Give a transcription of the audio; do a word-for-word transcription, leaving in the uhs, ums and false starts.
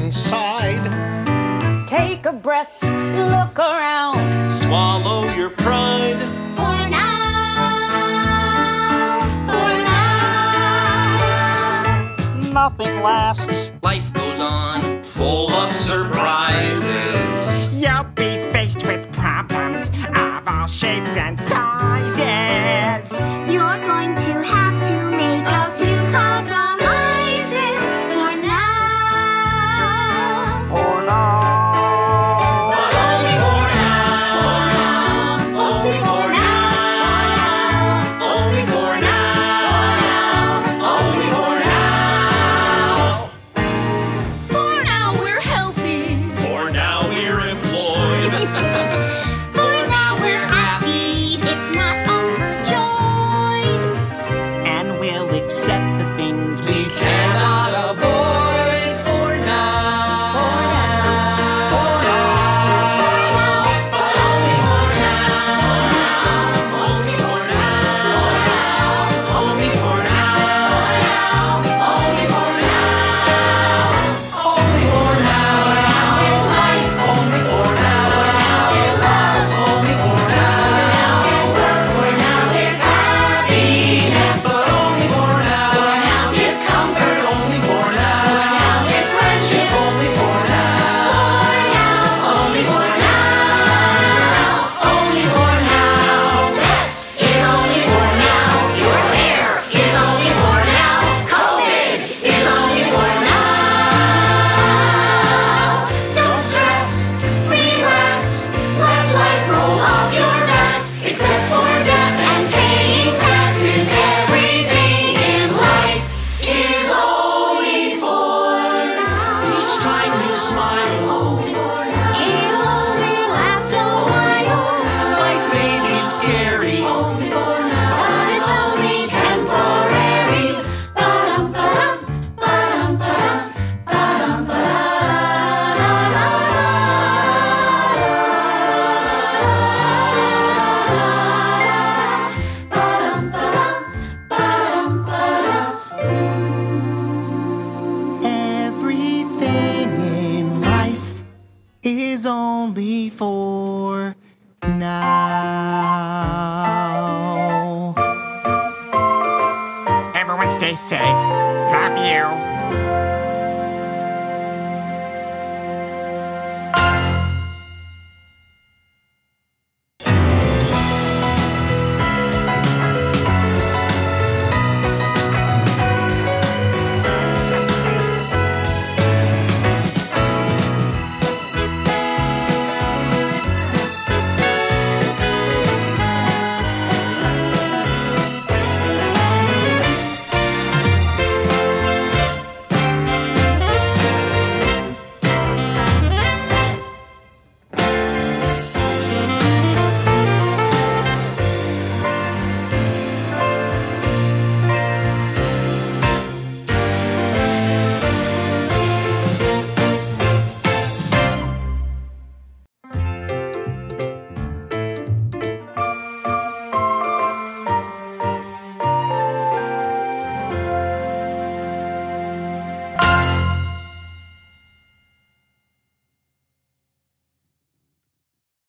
inside. Take a breath, look around. Swallow your pride. For now, for now. Nothing lasts. Life goes on, full of surprises. You'll be faced with problems of all shapes and sizes. You're going to have to make a few compromises. For now, For now. but only for now. Only for now. Only for now. Only for now. For now we're healthy. For now we're employed. For now we're happy, if not overjoyed. And we'll accept the things we We cannot avoid for now. For now. But only for now. Only for now. Only for now. Only for now. Only for now. Is life. Only for now. Is love. Only for now. Is work. For now is happiness. But only for now. For now discomfort. Only for For now. now is friendship. Only for now. For now. Only for now. Only for now. Sex is only for now. Your hair is only for now. COVID is only for now. Don't stress, relax, let life roll off your backs. Except for death and paying taxes, everything in life is only for now. Each time you smile, It'll only last a while. life may be scary. Only for now, but it's only temporary. Ba-dum, ba-dum, ba-dum, ba-dum, ba-dum, ba-dum, ba-dum, ba-dum. Everything in life is only for now. Everyone stay safe. Love you.